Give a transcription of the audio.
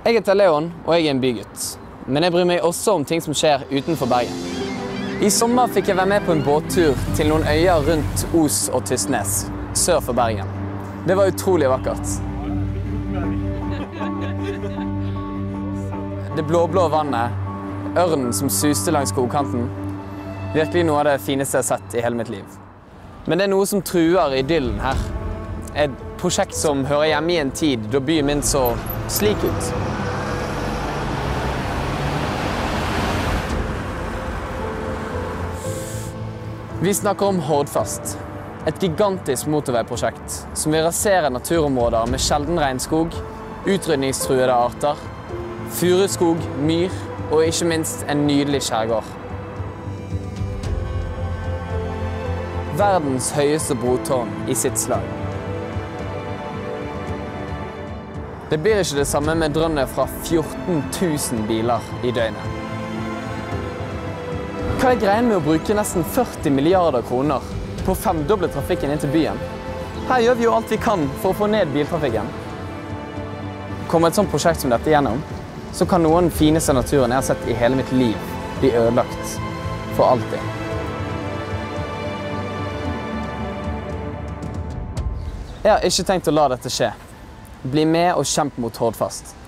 Jeg heter Leon, og jeg er en bygutt. Men jeg bryr meg også om ting som skjer utenfor Bergen. I sommer fikk jeg være med på en båttur til noen øyer rundt Os og Tysnes, sør for Bergen. Det var utrolig vakkert. Det blå-blå vannet, ørnen som suste langs skogkanten. Virkelig noe av det fineste jeg har sett i hele mitt liv. Men det er noe som truer idyllen her. Et prosjekt som hører hjemme i en tid da byen min så slik ut. Vi snakker om Hordfast, et gigantisk motorveiprosjekt som vil rasere naturområder med sjelden regnskog, utrydningstruede arter, furuskog, myr og ikke minst en nydelig skjærgård. Verdens høyeste brotårn i sitt slag. Det blir ikke det samme med drønnet fra 14 000 biler i døgnet. Hva er greien med å bruke nesten 40 milliarder kroner på å femdoble trafikken inn til byen? Her gjør vi jo alt vi kan for å få ned biltrafikken. Kommer et sånt prosjekt som dette gjennom, så kan noen fineste naturen jeg har sett i hele mitt liv bli ødelagt for alltid. Jeg har ikke tenkt å la dette skje. Bli med og kjemp mot Hordfast.